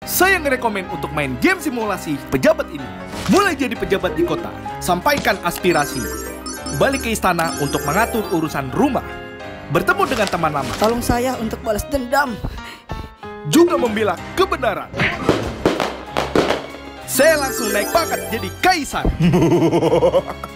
Saya ngerekomen untuk main game simulasi pejabat ini. Mulai jadi pejabat di kota, sampaikan aspirasi. Balik ke istana untuk mengatur urusan rumah. Bertemu dengan teman lama. Tolong saya untuk balas dendam. Juga membela kebenaran. Saya langsung naik pangkat jadi kaisar.